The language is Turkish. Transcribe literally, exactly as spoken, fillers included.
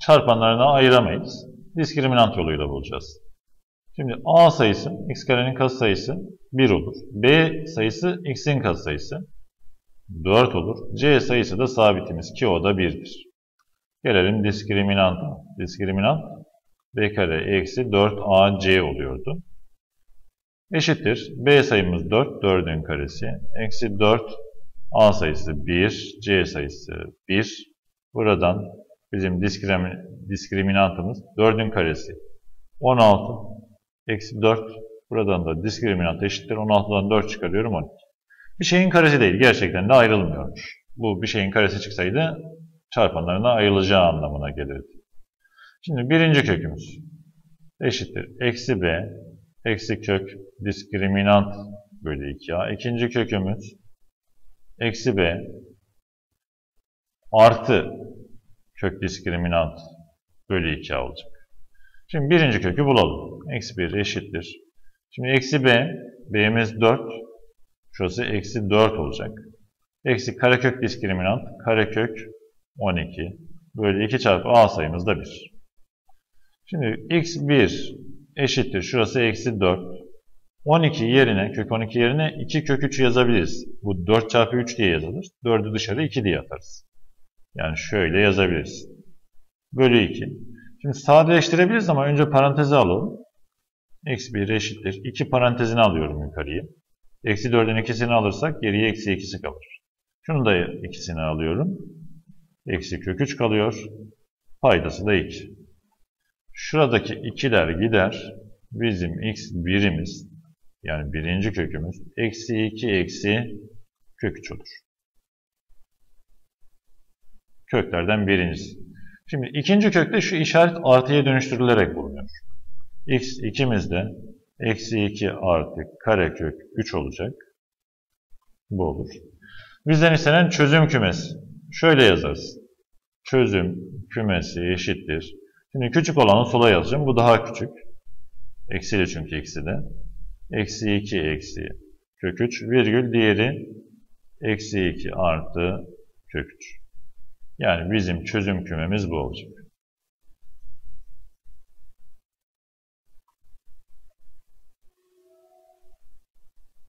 çarpanlarına ayıramayız. Diskriminant yoluyla bulacağız. Şimdi A sayısı, x karenin katsayısı bir olur. B sayısı x'in katsayısı dört olur. C sayısı da sabitimiz ki o da birdir. Gelelim diskriminanta. Diskriminant b kare eksi dört a c oluyordu. Eşittir. B sayımız dört, dördün karesi. Eksi dört, a sayısı bir, c sayısı bir. Buradan bizim diskrimin, diskriminantımız dördün karesi on altı. Eksi dört. Buradan da diskriminant eşittir. on altıdan dört çıkarıyorum on iki. Bir şeyin karesi değil. Gerçekten de ayrılmıyormuş. Bu bir şeyin karesi çıksaydı çarpanlarına ayrılacağı anlamına gelirdi. Şimdi birinci kökümüz eşittir. Eksi b eksi kök diskriminant bölü iki a. İkinci kökümüz eksi b artı kök diskriminant bölü iki a olacak. Şimdi birinci kökü bulalım. Eksi bir eşittir. Şimdi eksi b, b'miz dört. Şurası eksi dört olacak. Eksi karekök diskriminant, karekök on iki. Böyle iki çarpı a sayımız da bir. Şimdi x bir eşittir. Şurası eksi dört. on iki yerine, kök on iki yerine iki kök üç yazabiliriz. Bu dört çarpı üç diye yazılır. dördü dışarı iki diye atarız. Yani şöyle yazabiliriz. Bölü iki. Şimdi sadeleştirebiliriz ama önce paranteze alalım. Eksi bir eşittir. iki parantezini alıyorum yukarıya. Eksi dördün ikisini alırsak geriye eksi ikisi kalır. Şunu da ikisini alıyorum. Eksi kök üç kalıyor. Paydası da iki. Şuradaki ikiler gider. Bizim x birimiz yani birinci kökümüz eksi iki eksi kök üç olur. Köklerden birincisi. Şimdi ikinci kökte şu işaret artıya dönüştürülerek bulunuyor. X ikimiz de eksi iki artı karekök üç olacak. Bu olur. Bizden istenen çözüm kümesi. Şöyle yazarız. Çözüm kümesi eşittir. Şimdi küçük olanı sola yazacağım. Bu daha küçük. Eksili çünkü eksi de. Eksi iki eksi kök üç virgül diğeri eksi iki artı kök üç. Yani bizim çözüm kümemiz bu olacak.